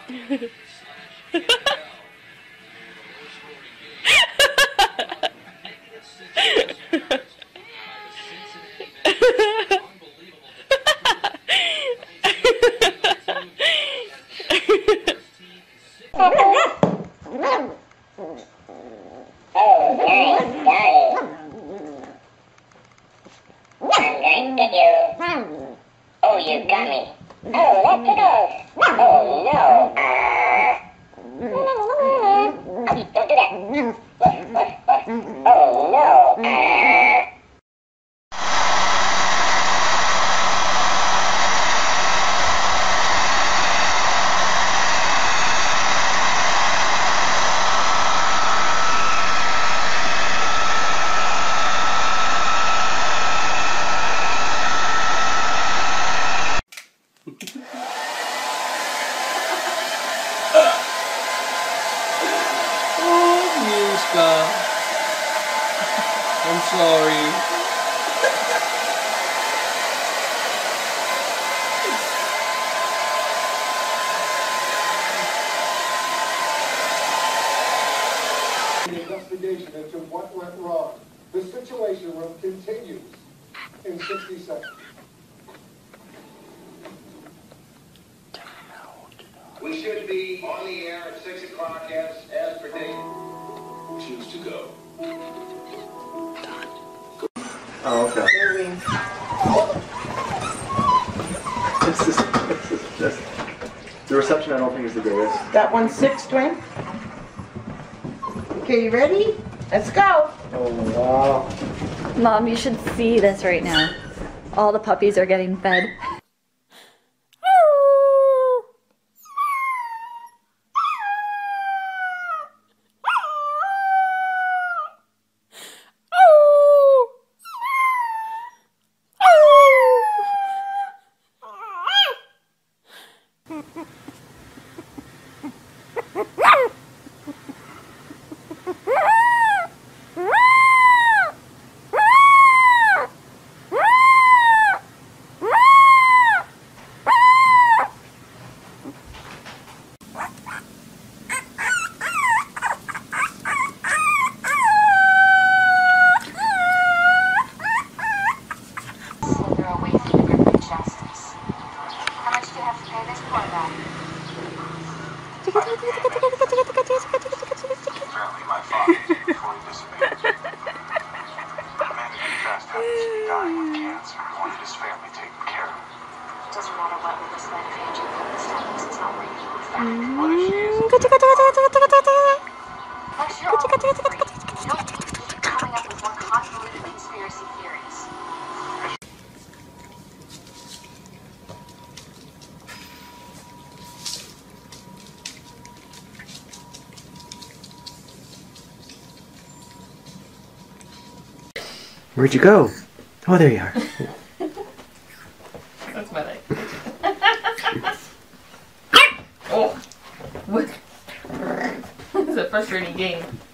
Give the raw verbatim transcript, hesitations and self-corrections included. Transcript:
Oh, you got me. Oh, that tickles. Oh, no. Oh, don't do that. Oh, no. I'm sorry. The investigation into what went wrong. The Situation Room continues in sixty seconds. We should be on the air at six o'clock as, as per date. Choose to go. Oh, okay. This is, this is just, the reception I don't think is the greatest. That one's six, Dwayne? Okay, you ready? Let's go. Oh, wow. Mom, you should see this right now. All the puppies are getting fed. Apparently my father is fully dissipated. The man who confessed happens to be dying with cancer. He wanted his family taken care of. It doesn't matter what we decide if Angie this time, because it's not where you would find. What if she is? Plus, you're all free. You don't need to keep coming up with more convoluted conspiracy theories. Where'd you go? Oh, there you are. That's my leg. Oh! What? It's a frustrating game.